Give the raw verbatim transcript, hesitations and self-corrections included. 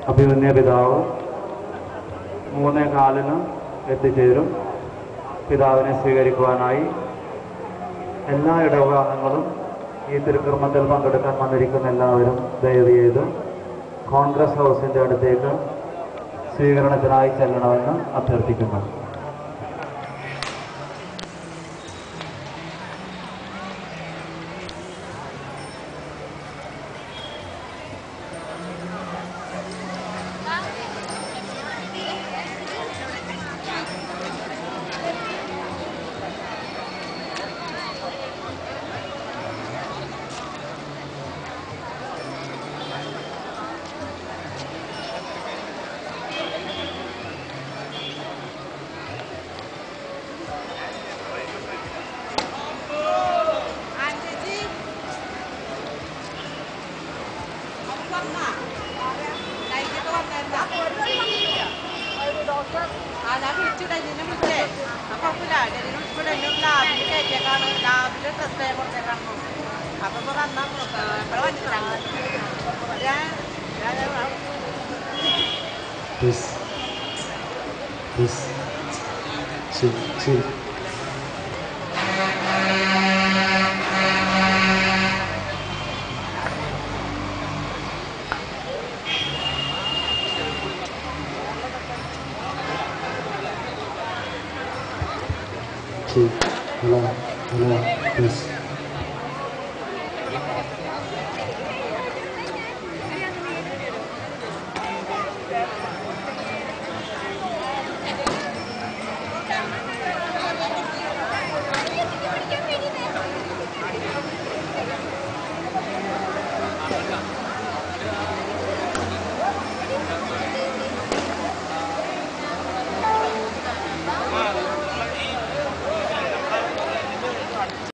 അഭിമന്യ പിതാവ് മൂന്നേ കാലിന് എത്തിച്ചേരും. പിതാവിനെ സ്വീകരിക്കുവാനായി എല്ലാ ഇടവകാംഗങ്ങളും ഈ തിരുക്കർമ്മത്തിൽ പങ്കെടുക്കാൻ വന്നിരിക്കുന്ന എല്ലാവരും ദയവ് ചെയ്ത് കോൺഗ്രസ് ഹൗസിൻ്റെ അടുത്തേക്ക് സ്വീകരണത്തിനായി ചെല്ലണമെന്ന് അഭ്യർത്ഥിക്കുന്നു. This, this, see, see. See, hello, hello, this.